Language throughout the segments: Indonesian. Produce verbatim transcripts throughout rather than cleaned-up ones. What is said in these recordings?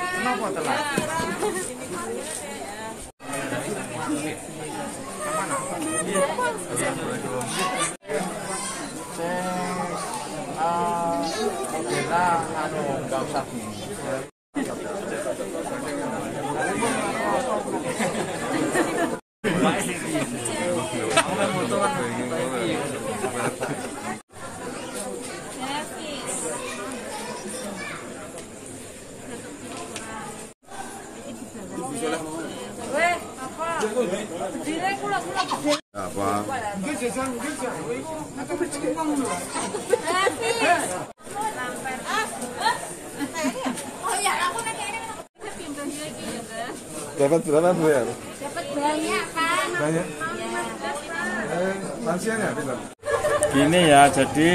Kenapa telat? Kita anu nggak usah apa? Dapat berapa Bu ya? Dapat banyak kan? Banyak. Eh, lansianya bilang. Gini ya, jadi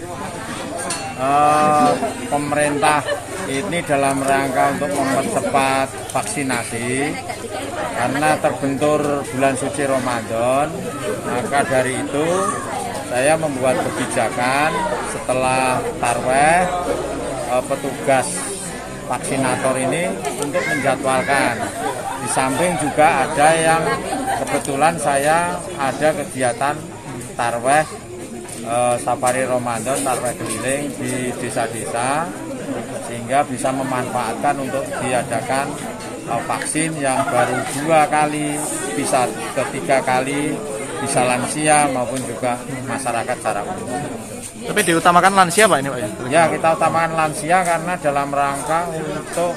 uh, pemerintah ini dalam rangka untuk mempercepat vaksinasi karena terbentur bulan suci Ramadan, maka dari itu saya membuat kebijakan setelah tarweh uh, petugas vaksinator ini untuk menjadwalkan. Di samping juga ada yang kebetulan saya ada kegiatan tarweh uh, safari Ramadan, tarweh keliling di desa-desa, sehingga bisa memanfaatkan untuk diadakan uh, vaksin yang baru dua kali, bisa ketiga kali, bisa lansia maupun juga masyarakat secara umum. Tapi diutamakan lansia Pak ini Pak ya? Ya, kita utamakan lansia karena dalam rangka untuk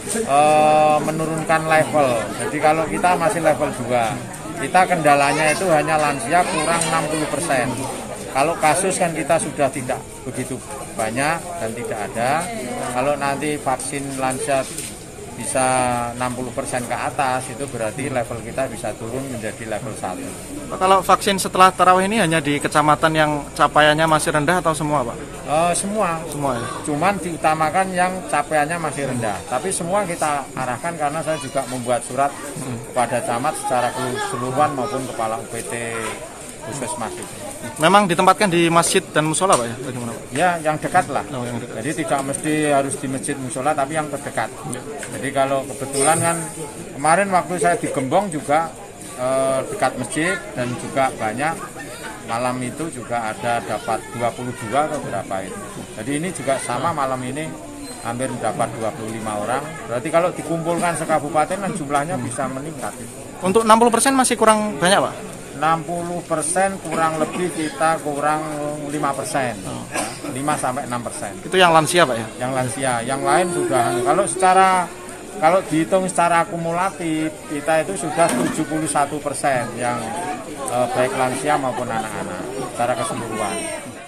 uh, menurunkan level. Jadi kalau kita masih level dua, kita kendalanya itu hanya lansia kurang enam puluh persen. Kalau kasus kan kita sudah tidak begitu banyak dan tidak ada. Kalau nanti vaksin lansia bisa enam puluh persen ke atas, itu berarti level kita bisa turun menjadi level satu. Kalau vaksin setelah tarawih ini hanya di kecamatan yang capaiannya masih rendah atau semua Pak? Uh, semua. Semua ya? Cuman diutamakan yang capaiannya masih rendah. Tapi semua kita arahkan karena saya juga membuat surat hmm. kepada camat secara keseluruhan maupun kepala U P T puskesmas itu. Memang ditempatkan di masjid dan musola Pak ya? Bagaimana Pak? Ya, yang dekat lah. Oh, yang dekat. Jadi tidak mesti harus di masjid musola, tapi yang terdekat. Ya. Jadi kalau kebetulan kan kemarin waktu saya di Gembong juga eh, dekat masjid dan juga banyak. Malam itu juga ada dapat dua puluh dua atau berapa itu. Jadi ini juga sama malam ini hampir dapat dua puluh lima orang. Berarti kalau dikumpulkan sekabupaten kan jumlahnya bisa meningkat. Untuk enam puluh persen masih kurang banyak Pak? enam puluh persen kurang lebih kita kurang lima persen, lima sampai enam persen. Itu yang lansia Pak ya? Yang lansia, yang lain sudah. Kalau secara kalau dihitung secara akumulatif kita itu sudah tujuh puluh satu persen yang eh, baik lansia maupun anak-anak secara keseluruhan.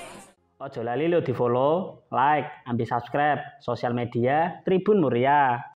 Ojo lali lo di follow, like, ambil subscribe sosial media Tribun Muria.